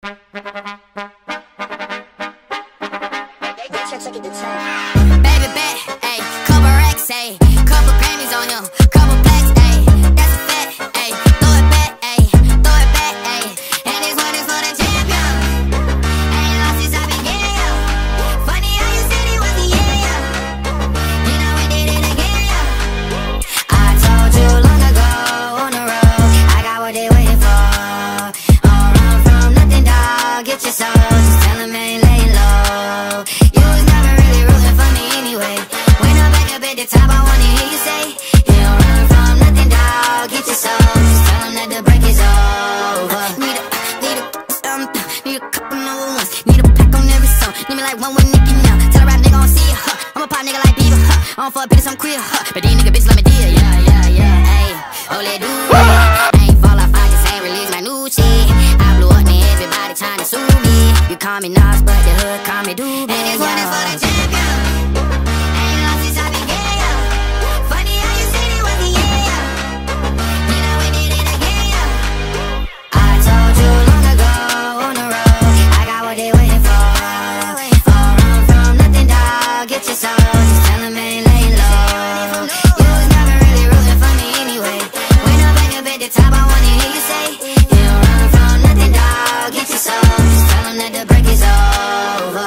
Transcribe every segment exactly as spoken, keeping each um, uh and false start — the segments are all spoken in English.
Baby bet, ayy, couple racks, ayy, couple Grammys on him, couple plaques, ayy, that's a fact, ayy, throw it back, ayy, throw it back, ayy, and this one is for the champion. Ain't lost since I began, yo. Funny how you said it was the yeah, you know we did it again, yo. I told you long ago on the road, I got what they waiting for. All run from nothing, dog, get your soul, just tell them ain't laying low. You was never really rooting for me anyway. When I'm back up at the top, I wanna hear you say, you don't run from nothing, dog, get your soul, just tell them that the break is over. Need a, need a, um, need a couple number ones, need a pack on every song, need me like one with Nicki now. Tell a rap nigga I don't see ya, huh, I'm a pop nigga like Bieber, huh, I don't fuck bitches, I'm queer, huh, but these nigga bitches let me deal, yeah, yeah, yeah, ayy, oh let do it. I ain't fall off, I just ain't release my new shit. I blew up and everybody trying to sue me. You call me Nas, but the hood call me Doobie. And this one is for the champion. Ain't lost since I began, yo. Funny how you said it was the yeah, yo. You know we did it again, yo. I told you long ago on the road, I got what they waiting for. All run from nothing, dog, get your soul, just tell them ain't laying low. You was never really rooting for me anyway. When I'm back up at the top, I wanna hear you say, you don't run from nothing, dog, get your soul, just tell them that the break is over.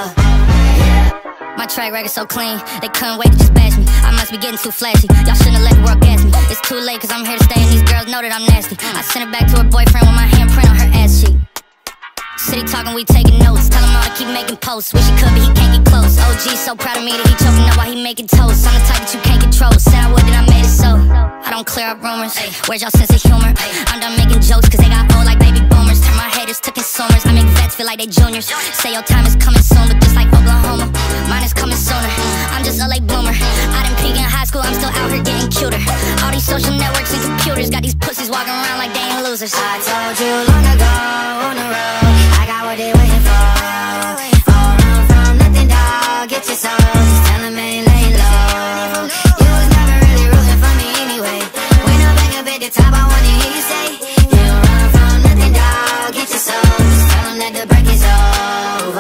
My track record so clean, they couldn't wait to just bash me. I must be getting too flashy, y'all shouldn't have let the world gas me. It's too late cause I'm here to stay and these girls know that I'm nasty. I sent it back to her boyfriend with my handprint on her ass cheek. City talking, we taking notes, tell him all to keep making posts. Wish he could but he can't get close. O G so proud of me that he choking up while he making toast. I'm the type that you can't control, said I would and I made it so. I don't clear up rumors, where's y'all sense of humor? I'm done making jokes cause they got old like baby boomers. Turn my haters to consumers, I make vets feel like they juniors. Say your time is coming soon, but just like Oklahoma, mine is coming sooner. I'm just a late bloomer, I didn't peak in high school, I'm still out here getting cuter. All these social networks and computers got these pussies walking around like they ain't losers. I told you